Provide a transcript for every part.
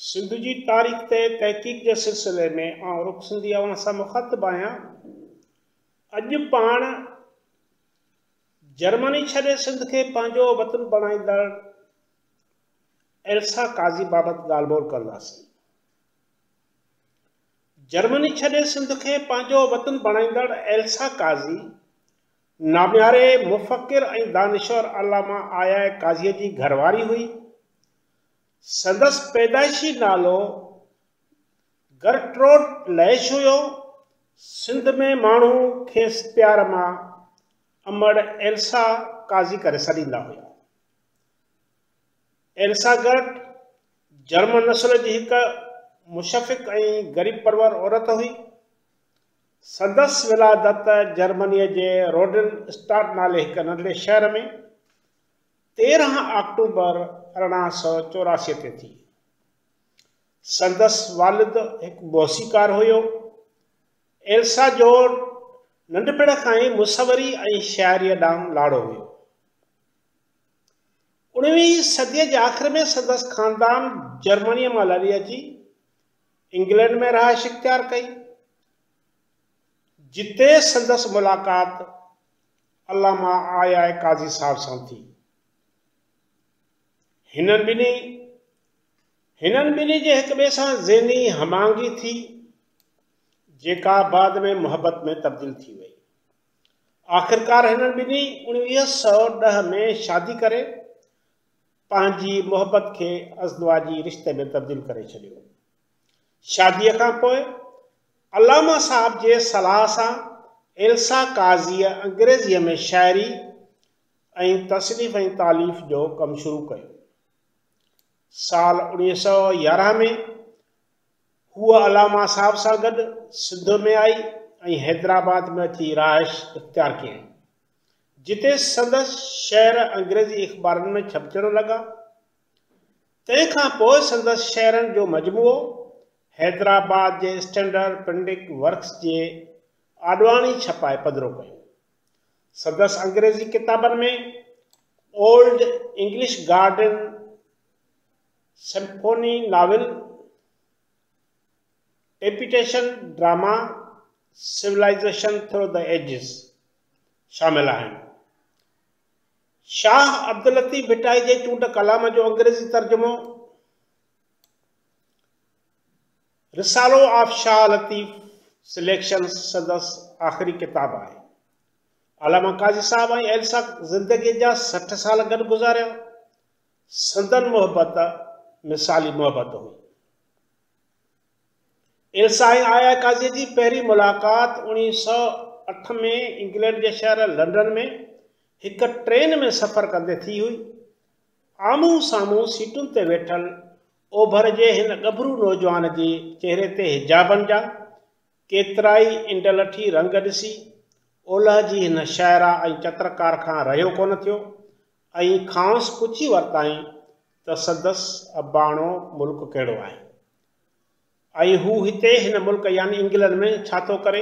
सिंध जी तारीख़ ते तहक़ीक़ जे सिलसिले में आउं रुख सिंधी अवां सां मुख़ातिब आहियां। अॼु पाण जर्मनी छॾे सिंध खे पंहिंजो वतन बणाईंदड़ एल्सा काज़ी बाबति ॻाल्हि ॿोल कंदासीं। जर्मनी छॾे सिंध खे पंहिंजो वतन बणाईंदड़ एल्सा काज़ी नाम्यारे मुफ़क्किर ऐं दानिश्वर अल्लामा आया काज़ीअ जी घरवारी हुई। संदसि पैदाइशी नालो गर्ट्रूड लैश हुयो। सिंध में माण्हू खेसि प्यार मां अमड़ एल्सा काज़ी करे सॾींदा हुआ। एल्सा गर्ट जर्मन नस्ल जी हिकु मुशफ़िक़ ऐं ग़रीब परवर औरत हुई। संदसि विलादत जर्मनीअ जे रोडेनस्टाड नाले हिकु नंढड़े शहर में 13 अक्टूबर 1884 ते थी। संदसि वालिद हिकु मौसीकार हुयो। एल्सा जो नंढपिण खां ई मुसवरी ऐं शाइरीअ ॾांहुं लाड़ो हुयो। 19वीं सदीअ जे आख़िर में संदसि ख़ानदान जर्मनीअ मां लड़ी अची इंग्लैंड में रहाइश इख्तियार कई, जिते संदसि मुलाक़ात अल्लामा आया काज़ी साहब सां थी। हिननि ॿिन्ही जे हिक ॿिए सां ज़हनी हमांगी थी, जेका बाद में मुहबत में तब्दील थी वई। आख़िरकार हिननि ॿिन्ही 1910 में शादी करे पंहिंजी मुहबत खे अज़दवाजी रिश्ते में तब्दील करे छॾियो। शादीअ खां पोइ अल्लामा साहब जे सलाह सां एल्सा काज़ीअ अंग्रेज़ीअ में शाइरी ऐं तसनीफ़ ऐं तालीफ़ जो कमु शुरू कयो। साल 1911 में हूअ अल्लामा साहब सां गॾु सिंध में आई ऐं हैदराबाद में अची रहाइश इख्तियार कयईं, जिते संदसि शेर अंग्रेज़ी अख़बारनि में छपजण लॻा। तंहिंखां पोइ संदसि शेरनि जो मजमूओ हैदराबाद जे स्टैंडर्ड प्रिंटिंग वर्क्स जे आॾवाणी छपाए पधिरो कयो। संदसि अंग्रेज़ी किताबनि में old English garden symphony novel, temptation drama, civilization through the ages शामिल आहिनि। शाह अब्दुल लतीफ़ भिटाई जे चूंड कलाम जो अंग्रेज़ी तर्जुमो रिसालो ऑफ शाह लतीफ़ सिलेक्शन संदसि आख़िरी किताब आहे। अल्लामा काज़ी साहब ऐं एल्सा ज़िंदगीअ जा 60 साल गॾु गुज़ारिया। संदन मुहबत मिसाली मुहबत हुई। एल्सा ऐं आया काज़ी जी पहिरीं मुलाक़ात 1908 में इंग्लैंड जे शहर लंडन में हिकु ट्रेन में सफ़र कंदे थी हुई। आम्हूं साम्हूं सीटुनि ते वेठल ओभर जे हिन गभरू नौजवान जे चहिरे ते हिजाबनि जा केतिराई इंडलठी रंग ॾिसी ओलह जी हिन शाइरा ऐं चित्रकार खां रहियो कोन थियो ऐं खांसि पुछी वरिताईं त संदसि अबाणो मुल्क कहिड़ो आहे ऐं हू हिते हिन मुल्क यानी इंग्लैंड में छा थो करे।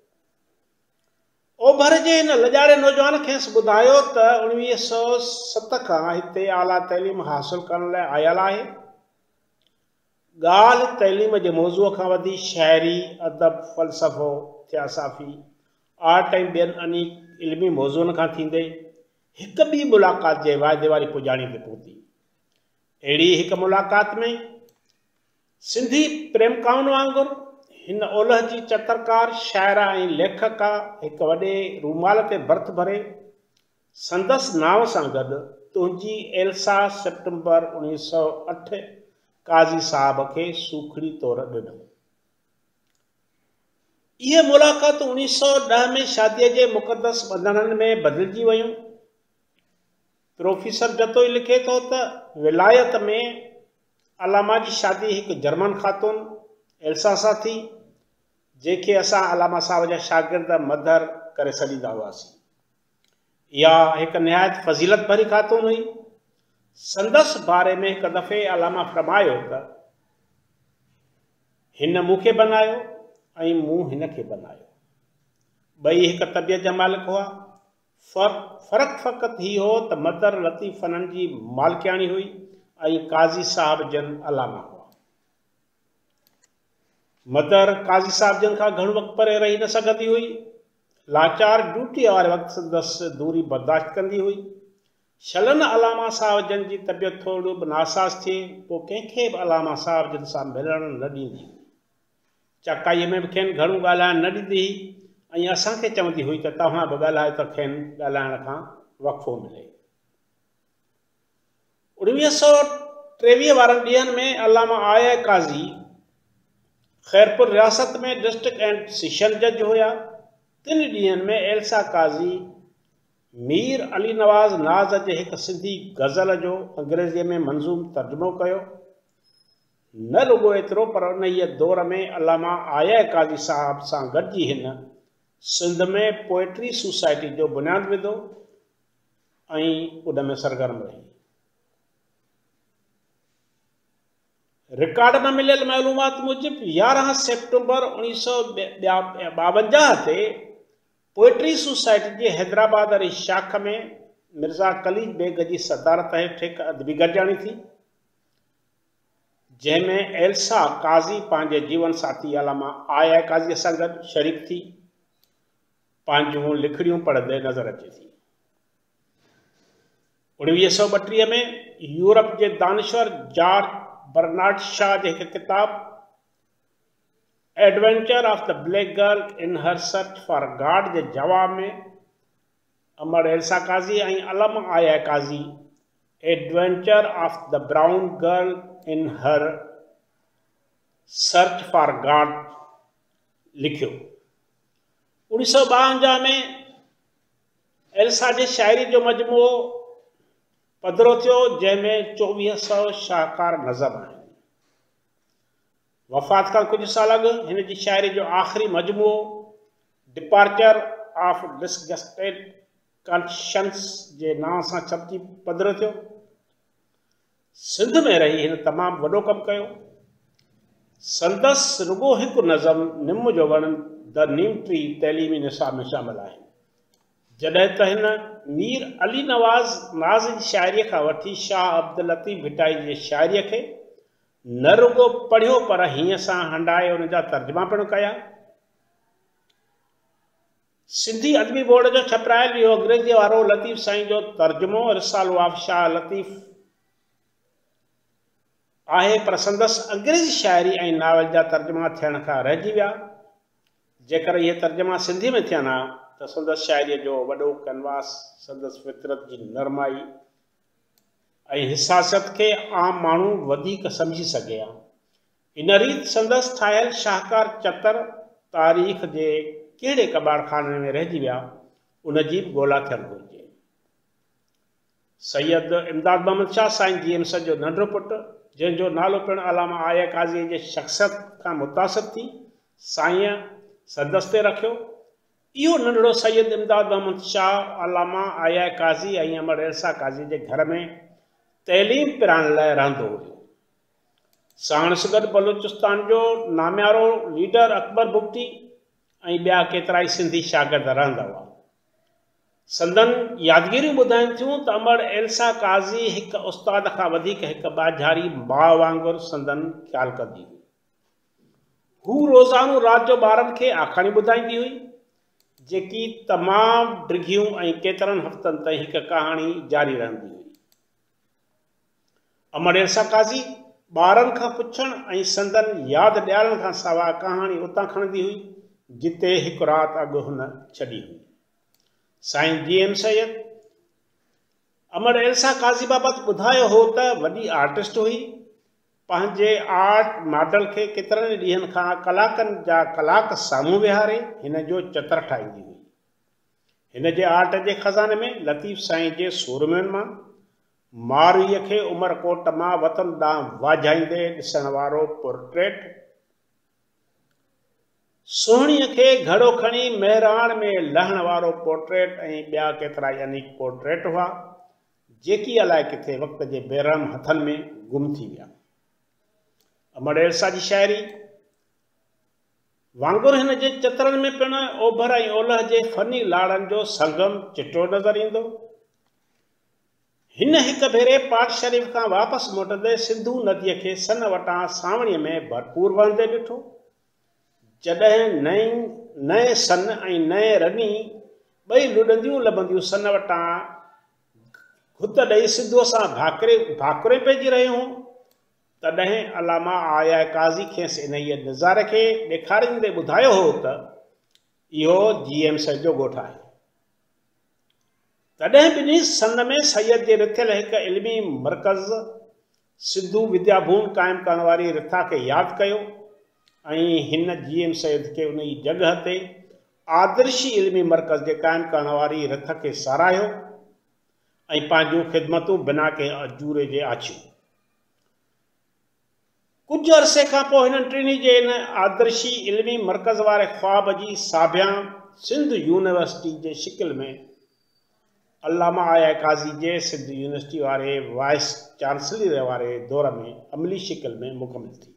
ओभर जे हिन लॼाड़े नौजवान खेसि ॿुधायो त 1907 खां हिते आला तइलीम हासिल करण लाइ आयल आहे। ॻाल्हि तइलीम जे मौज़ूअ खां वधी शाइरी, अदब, फ़लसफ़ो, थियासाफ़ी, आर्ट ऐं ॿियनि अनीक इल्मी मौज़ूअनि खां थींदे हिकु ॿी मुलाक़ात जे वाइदे वारी पुॼाणी ते पहुती। अहिड़ी हिकु मुलाक़ात में सिंधी प्रेम काउन वांगुरु हिन ओलह जी चित्रकार, शाइरा ऐं लेखका हिकु वॾे रूमाल ते भर्थ भरे संदसि नाव सां गॾु तुंहिंजी एल्सा सेप्टेंबर 1908 काज़ी साहब खे सूखड़ी तौर ॾिनो। इहे मुलाक़ात 1910 में शादीअ जे मुक़दस ॿंधणनि में बदिलजी वयूं। प्रोफेसर जतोई लिखे थो त विलायत में अल्लामा जी शादी हिकु जर्मन ख़ातून एल्सा सां थी, जंहिंखे असां अल्लामा साहब जा शागिर्द मदर करे सॾींदा हुआसीं। इहा हिकु निहायत फज़ीलत भरी ख़ातून हुई। संदसि बारे में हिकु दफ़े अल्लामा फरमायो त हिन मूंखे बनायो ऐं मूं हिन खे बनायो। ॿई हिकु तबियत जा मालिक हुआ। फ़र्क़ु फ़क़ति ही हो त मदर लतीफ़ननि जी मालिकियाणी हुई ऐं काज़ी साहब जन अलामा हुआ। मदर काज़ी साहब जन खां घणो वक़्तु परे रही न सघंदी हुई। लाचार ड्यूटीअ वारे वक़्तु संदसि दूरी बर्दाश्त कंदी हुई। छलनि अलामा साहब जन जी तबियत थोरो बि नासाज़ थिए पोइ कंहिंखे बि अलामा साहब जन सां मिलणु न ॾींदी। चकाईअ में बि खेनि घणो ॻाल्हाइणु न ॾींदी ऐं असांखे चवंदी हुई त तव्हां बि ॻाल्हायो त खेनि ॻाल्हाइण खां वक़फ़ो मिले। 1923 वारनि ॾींहनि में अलामा आया काज़ी खैरपुर रियासत में डिस्ट्रिक्ट एंड सेशन जज हुया। 3 ॾींहनि में एल्सा काज़ी मीर अली नवाज़ नाज़ जे हिकु सिंधी गज़ल जो अंग्रेज़ीअ में मंज़ूम तर्जुमो कयो। न रुगो एतिरो पर उन दौर में अलामा आया काज़ी साहब सां गॾिजी हिन सिंध में पोएट्री सोसाइटी जो बुनियादु विधो ऐं उन में सरगर्म रही। रिकॉर्ड में मिलियल मालूमात मूजिब 11 सेप्टेम्बर 1952 ते पोएट्री सोसाइटी जे हैदराबाद वारी शाख में मिर्ज़ा कलीद बेग जी सदारत हेठि हिकु अदबी गॾिजाणी थी, जंहिंमें एल्सा काज़ी पंहिंजे जीवन साथी अलामा आया काज़ीअ सां गॾु शरीक थी पंहिंजूं लिखड़ियूं पढ़ंदे नज़र अचे थी। 1932 में यूरोप जे दानिश्वर जॉर्ज बर्नार्ड शॉ जे हिकु किताब adventure of the black girl in her search for God जे जवाब में अमर एल्सा काज़ी ऐं अलामा आया Kazi adventure of the brown girl in her search for God लिखियो। 1952 में एल्सा जे शायरी जो मजमूओ पधरो थियो, जंहिंमें 2400 शाहकार नज़म आहिनि। वफ़ात खां कुझु साल अॻु हिन जी शायरी जो आख़िरी मजमूओ डिपार्चर ऑफ डिसगस्टेड कॉन्शियंस जे नाव सां छपजी पधरो थियो। सिंध में रही हिन तमामु वॾो कमु कयो। संदसि रुगो हिकु नज़म निम जो वण द नीम ट्री तैलीमी निसाब में शामिल आहे, जॾहिं त हिन मीर अली नवाज़ नाज़ जी शाइरीअ खां वठी शाह अब्दुल लतीफ़ भिटाई जी शाइरीअ खे न रुगो पढ़ियो पर हीअं सां हंडाए उन जा तर्जुमा पिणु कया। सिंधी अदबी बोर्ड जो छपरायल इहो अंग्रेज़ी वारो लतीफ़ साईं जो तर्जुमो रिसालो ऑफ शाह लतीफ़ आहे, पर संदसि अंग्रेज़ी शाइरी ऐं नावल जा तर्जुमा थियण खां रहिजी विया। जेकर इहे तर्जुमा सिंधी में थियनि हा त संदसि शाइरीअ जो वॾो कैनवास संदसि फितरत जी नरमाई ऐं हिसासियत खे आम माण्हू वधीक सम्झी सघे हा। इन रीति संदसि ठाहियल शाहकार चतर तारीख़ जे कहिड़े कबाड़खाने में रहिजी विया उन जी बि ॻोल्हा थियणु घुरिजे। सैयद इमदाद मोहम्मद शाह साईं GMS जो नंढो पुटु, जंहिंजो नालो पिणु अलामा आया काज़ी जे शख़्सियत खां मुतासिर थी साईं संदसि ते रखियो। इहो नंढड़ो सैयद इमदाद मोहम्मद शाह अलामा आया काज़ी ऐं अमर एल्सा काज़ी जे घर में तैलीम पिराइण लाइ रहंदो हुयो। साणसि गॾु बलूचिस्तान जो नामियारो लीडर अकबर बुगटी ऐं ॿिया केतिरा ई सिंधी शागिर्द रहंदा हुआ। संदन यादगिरियूं ॿुधाइनि थियूं त अमर एल्सा काज़ी हिकु उस्ताद खां वधीक हिकु ॿाझारी माउ वांगुरु संदन ख़्यालु कंदी हुई। हू रोज़ानो राति जो ॿारनि खे आखाणी ॿुधाईंदी हुई, जेकी तमामु डिघियूं ऐं केतिरनि हफ़्तनि ताईं हिकु कहाणी जारी रहंदी हुई। अमर एल्सा काज़ी ॿारनि खां पुछण ऐं संदन यादि ॾियारण खां सवाइ कहाणी उतां खणंदी हुई जिते हिकु राति अॻु हुन छॾी हुई। साईं GM सैयद अमर एल्सा काज़ी बाबति ॿुधायो हो त वॾी आर्टिस्ट हुई। पंहिंजे आर्ट मॉडल खे केतिरनि ॾींहंनि खां कलाकनि जा कलाक साम्हूं विहारे हिन जो चित्र ठाहींदी हुई। हिन जे आर्ट जे खज़ाने में लतीफ़ साईं जे सूरमनि मां मारवीअ खे उमरकोट मां वतन ॾांहुं वाझाईंदे ॾिसण वारो पोर्ट्रेट, सोहणीअ खे घड़ो खणी महिराण में लहण वारो पोर्ट्रेट ऐं ॿिया केतिरा ई अनीक पोर्ट्रेट हुआ, जेकी अलाए किथे वक़्त जे बेरहम हथनि में गुम थी विया। अमर एल्सा जी शाइरी वांगुरु हिन जे चित्रनि में पिणु ओभर ऐं ओलह जे फनी लाड़नि जो संगम चिटो नज़र ईंदो। हिन हिकु भेरे पाट शरीफ़ खां वापसि मोटंदे सिंधू नदीअ खे सन वटां सावणीअ में भरपूर वहंदे ॾिठो। जॾहिं नए सन ऐं नए रनी ॿई लुॾंदियूं लभंदियूं सन वटां हुत ॾेई सिधो सां भाकुरे पइजी रहियो हुओ, तॾहिं अलामा आया काज़ी खेसि इन नज़ारे खे ॾेखारींदे ॿुधायो हो त इहो GM साहिब जो ॻोठु आहे। तॾहिं ॿिन्ही सन में सैयद जे रिथियल हिकु इल्मी मर्कज़ सिंधु विद्या भूमि क़ाइमु करण वारी रिथा खे यादि कयो ऐं हिन GM सैयद खे उन जी जॻह ते आदर्शी इल्मी मर्कज़ जे क़ाइमु करण वारी रिथ खे साराहियो ऐं पंहिंजूं ख़िदमतूं बिना कंहिं अजूरे जे आछियूं। कुझु अरसे खां पोइ हिननि टिनी जे इन आदर्शी इल्मी मर्कज़ वारे ख्वाब जी साबियां सिंध यूनिवर्सिटी जे शिकिल में अल्लामा आया काज़ी जे सिंध यूनिवर्सिटी वारे वाइस चांसलर वारे दौर में अमली शिकिल में मुकमिल थी।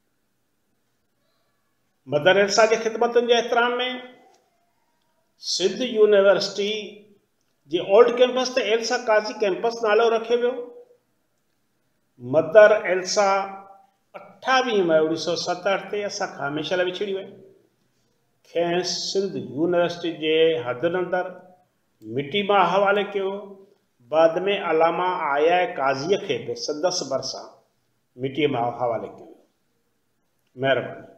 मदर एल्सा जे ख़िदमतुनि जे एहतराम में सिंध यूनिवर्सिटी जे ओल्ड कैंपस ते एल्सा काज़ी कैंपस नालो रखियो वियो। मदर एल्सा 28 मई 1967 ते असां खां हमेशह लाइ विछड़ी वई। खेसि सिंध यूनिवर्सिटी जे हदनि अंदरि मिटी मां हवाले कयो। बाद में अलामा आया काज़ीअ खे बि संदसि भरिसां मिटीअ मां हवाले कयो। महिरबानी।